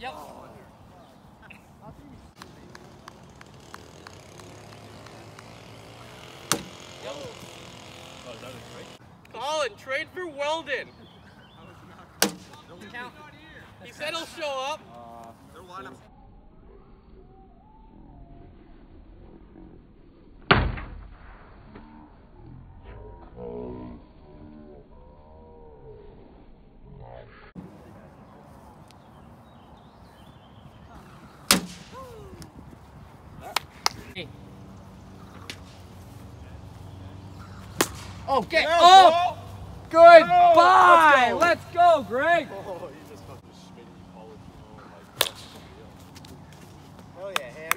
Yep. Yep. Colin, trade for Weldon. Count. He said he'll show up. Their lineup. Okay. Yeah, Oh! Goodbye! Oh, Let's go, Greg! Oh, you just fucking Schmitty college, hell yeah, Ham.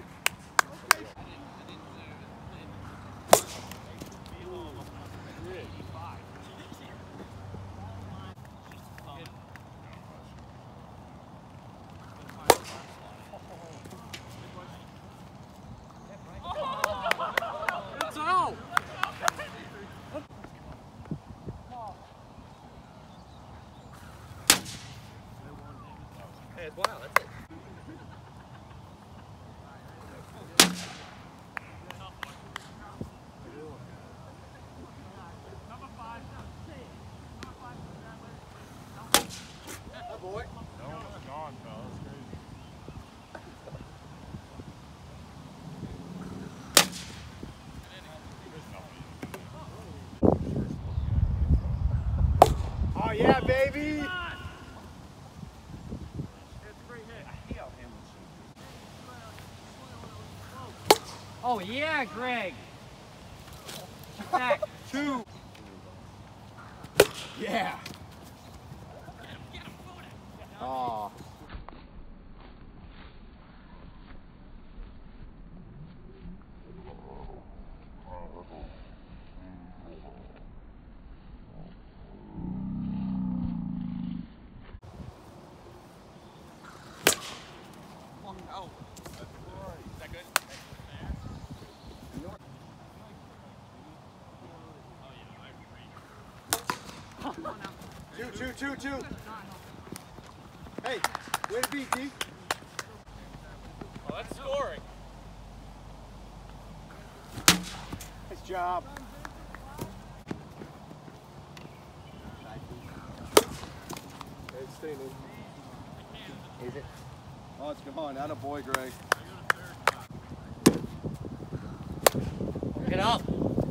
It's out! Hey, it's wild, that's it. Oh boy. No, it's gone, pal. That's crazy. Oh yeah, baby! Oh yeah, Greg! Back. 2. Yeah. Oh. Oh. Is that good? Two. Hey, way to beat, D. Oh, that's scoring. Nice job. Hey, it's staying in. Is it? Oh, it's gone. Atta boy, Greg. Get up.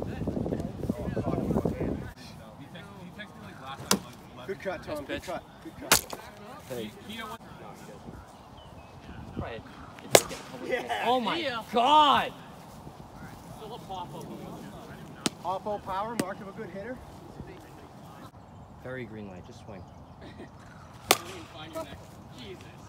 Good cut, Tom. Good pitch. cut. Good cut. Hey. Right. Yeah. Oh my God! Awful power, mark of a good hitter. Very green light, just swing. Jesus.